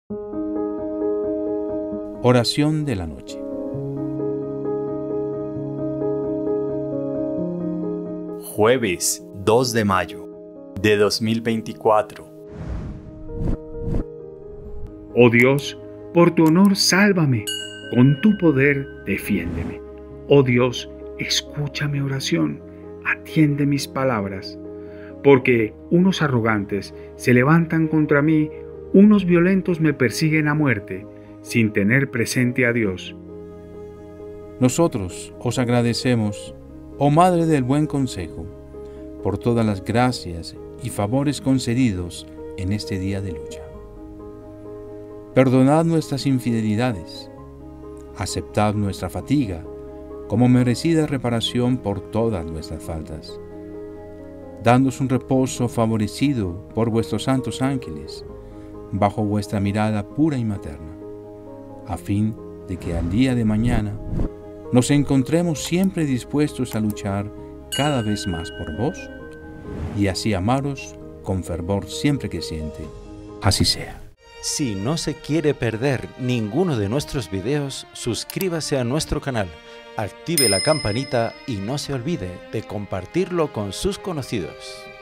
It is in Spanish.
Oración de la noche. Jueves 2 de mayo de 2024. Oh Dios, por tu honor sálvame, con tu poder defiéndeme. Oh Dios, escucha mi oración, atiende mis palabras, porque unos arrogantes se levantan contra mí, unos violentos me persiguen a muerte, sin tener presente a Dios. Nosotros os agradecemos, oh Madre del Buen Consejo, por todas las gracias y favores concedidos en este día de lucha. Perdonad nuestras infidelidades, aceptad nuestra fatiga como merecida reparación por todas nuestras faltas. Dándonos un reposo favorecido por vuestros santos ángeles, bajo vuestra mirada pura y materna, a fin de que al día de mañana nos encontremos siempre dispuestos a luchar cada vez más por vos y así amaros con fervor siempre que siente. Así sea. Si no se quiere perder ninguno de nuestros videos, suscríbase a nuestro canal, active la campanita y no se olvide de compartirlo con sus conocidos.